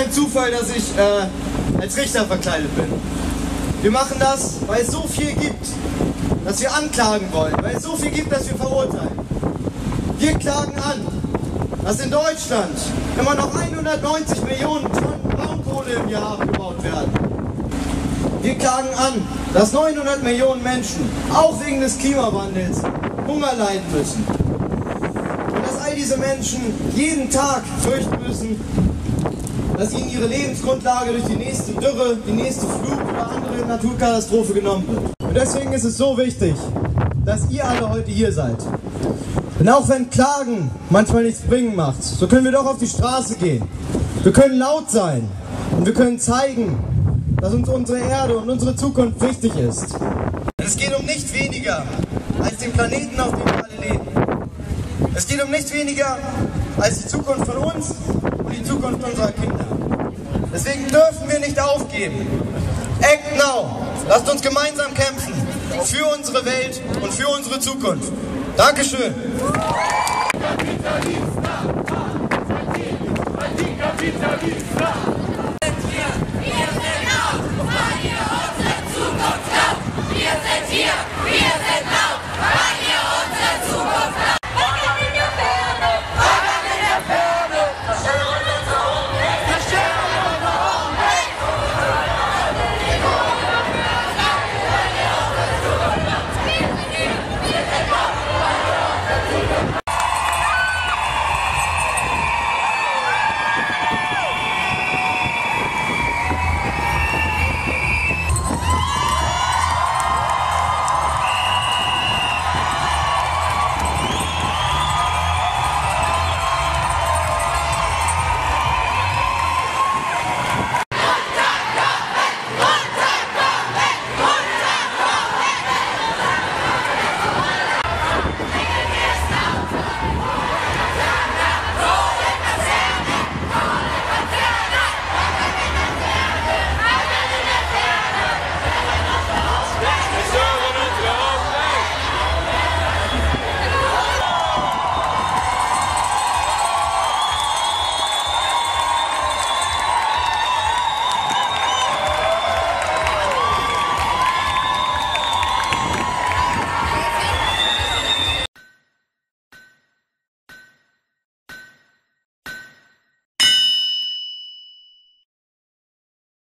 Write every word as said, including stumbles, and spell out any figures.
kein Zufall, dass ich äh, als Richter verkleidet bin. Wir machen das, weil es so viel gibt, dass wir anklagen wollen, weil es so viel gibt, dass wir verurteilen. Wir klagen an, dass in Deutschland immer noch hundertneunzig Millionen Tonnen Braunkohle im Jahr abgebaut werden. Wir klagen an, dass neunhundert Millionen Menschen, auch wegen des Klimawandels, Hunger leiden müssen. Und dass all diese Menschen jeden Tag fürchten müssen, dass ihnen ihre Lebensgrundlage durch die nächste Dürre, die nächste Flut oder andere Naturkatastrophe genommen wird. Und deswegen ist es so wichtig, dass ihr alle heute hier seid. Denn auch wenn Klagen manchmal nichts bringen macht, so können wir doch auf die Straße gehen. Wir können laut sein und wir können zeigen, dass uns unsere Erde und unsere Zukunft wichtig ist. Es geht um nicht weniger als den Planeten, auf dem wir alle leben. Es geht um nicht weniger als die Zukunft von uns und die Zukunft unserer Kinder. Deswegen dürfen wir nicht aufgeben. Act now! Lasst uns gemeinsam kämpfen für unsere Welt und für unsere Zukunft. Dankeschön! Anticapitalista, anticapitalista.